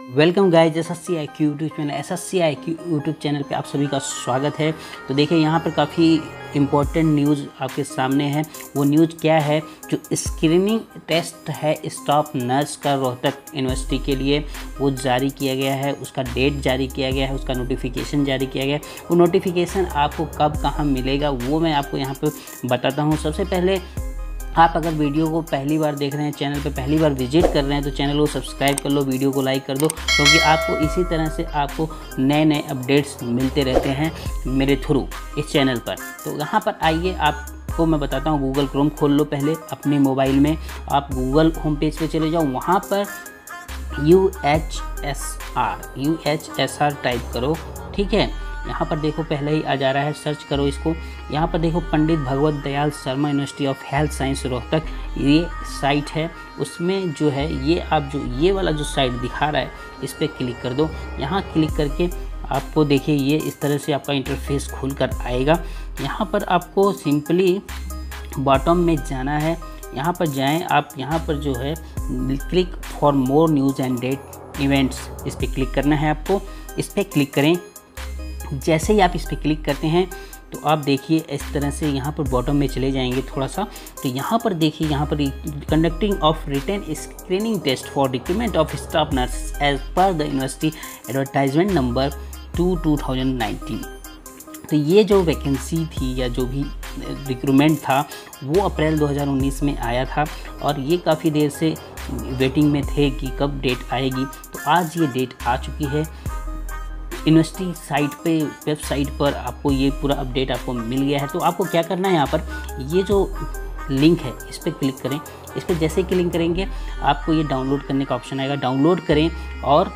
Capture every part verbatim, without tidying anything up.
Welcome guys, S S C I Q YouTube channel S S C I Q YouTube channel पे आप सभी का स्वागत है। तो देखिए यहाँ पर काफ़ी इम्पोर्टेंट न्यूज़ आपके सामने है। वो न्यूज़ क्या है? जो स्क्रीनिंग टेस्ट है स्टाफ नर्स का रोहतक यूनिवर्सिटी के लिए, वो जारी किया गया है। उसका डेट जारी किया गया है, उसका नोटिफिकेशन जारी किया गया है। वो नोटिफिकेशन आपको कब कहाँ मिलेगा वो मैं आपको यहाँ पर बताता हूँ। सबसे पहले आप अगर वीडियो को पहली बार देख रहे हैं, चैनल पे पहली बार विजिट कर रहे हैं, तो चैनल को सब्सक्राइब कर लो, वीडियो को लाइक कर दो, क्योंकि आपको इसी तरह से आपको नए नए अपडेट्स मिलते रहते हैं मेरे थ्रू इस चैनल पर। तो यहाँ पर आइए, आपको मैं बताता हूँ। गूगल क्रोम खोल लो पहले अपने मोबाइल में। आप गूगल होम पेज पे चले जाओ, वहाँ पर U H S R U H S R type करो। ठीक है, यहाँ पर देखो पहले ही आ जा रहा है, सर्च करो इसको। यहाँ पर देखो Pandit Bhagwat Dayal Sharma university of health science Rohtak, ये साइट है। उसमें जो है ये आप जो ये वाला जो साइट दिखा रहा है, इस पर क्लिक कर दो। यहाँ क्लिक करके आपको देखिए ये इस तरह से आपका इंटरफेस खुल कर आएगा। यहाँ पर आपको सिंपली बॉटम में जाना है। यहाँ पर जाएँ आप, यहाँ पर जो है click for more news and date events, इस पर क्लिक करना है आपको। इस पर क्लिक करें। जैसे ही आप इस पर क्लिक करते हैं तो आप देखिए इस तरह से यहाँ पर बॉटम में चले जाएंगे थोड़ा सा। तो यहाँ पर देखिए, यहाँ पर conducting of written screening test for recruitment of staff nurse as per the university advertisement number two two thousand nineteen. तो ये जो वैकेंसी थी या जो भी रिक्रूटमेंट था वो अप्रैल दो हज़ार उन्नीस में आया था, और ये काफ़ी देर से वेटिंग में थे कि कब डेट आएगी। तो आज ये डेट आ चुकी है। यूनिवर्सिटी साइट पे, वेबसाइट पर आपको ये पूरा अपडेट आपको मिल गया है। तो आपको क्या करना है, यहाँ पर ये जो लिंक है इस पर क्लिक करें। इस पर जैसे ही क्लिक करेंगे आपको ये डाउनलोड करने का ऑप्शन आएगा। डाउनलोड करें और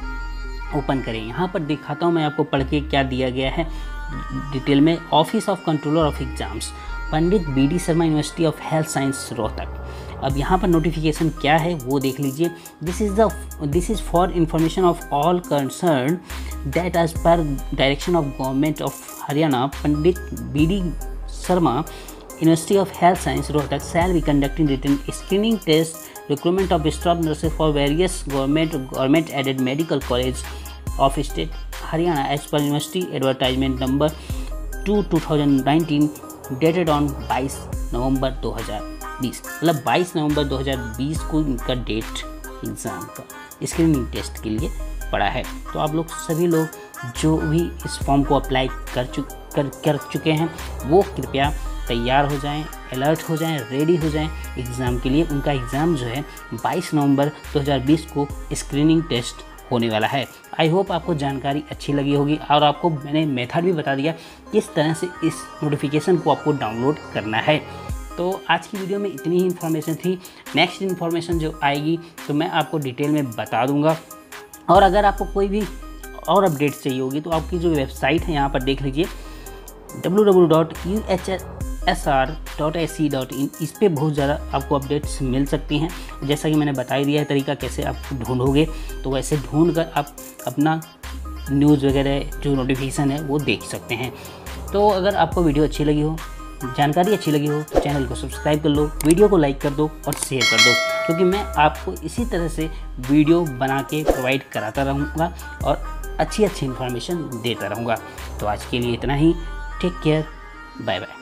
ओपन करें। यहाँ पर दिखाता हूँ मैं आपको पढ़ के क्या दिया गया है डिटेल में। Office of controller of exams, Pandit B D Sharma university of health science Rohtak. अब यहाँ पर नोटिफिकेशन क्या है वो देख लीजिए। This is the this is for information of all concern that as per direction of government of Haryana, Pandit B D Sharma university of health science Rohtak shall be conducting written screening test recruitment of staff nurses for various government government aided medical college of state Haryana as per university advertisement number two two thousand nineteen dated on बाईस नवंबर दो हज़ार बीस। मतलब बाईस नवंबर दो हज़ार बीस को इनका डेट एग्ज़ाम का स्क्रीनिंग टेस्ट के लिए पड़ा है। तो आप लोग सभी लोग जो भी इस फॉर्म को अप्लाई कर चुक कर कर चुके हैं वो कृपया तैयार हो जाएं, अलर्ट हो जाएं, रेडी हो जाएं एग्ज़ाम के लिए। उनका एग्ज़ाम जो है बाईस नवंबर दो हज़ार बीस को स्क्रीनिंग टेस्ट होने वाला है। आई होप आपको जानकारी अच्छी लगी होगी, और आपको मैंने मेथड भी बता दिया किस तरह से इस नोटिफिकेशन को आपको डाउनलोड करना है। तो आज की वीडियो में इतनी ही इन्फॉर्मेशन थी। नेक्स्ट इन्फॉर्मेशन जो आएगी तो मैं आपको डिटेल में बता दूंगा। और अगर आपको कोई भी और अपडेट चाहिए होगी तो आपकी जो वेबसाइट है यहाँ पर देख लीजिए, W W W dot U H S R dot A C dot in. इस पर बहुत ज़्यादा आपको अपडेट्स मिल सकती हैं। जैसा कि मैंने बता ही दिया है तरीका कैसे आप ढूंढोगे, तो वैसे ढूंढ कर आप अपना न्यूज़ वगैरह जो नोटिफिकेशन है वो देख सकते हैं। तो अगर आपको वीडियो अच्छी लगी हो, जानकारी अच्छी लगी हो, तो चैनल को सब्सक्राइब कर लो, वीडियो को लाइक कर दो और शेयर कर दो, क्योंकि मैं आपको इसी तरह से वीडियो बना के प्रोवाइड कराता रहूँगा और अच्छी अच्छी इन्फॉर्मेशन देता रहूँगा। तो आज के लिए इतना ही। Take care, bye bye.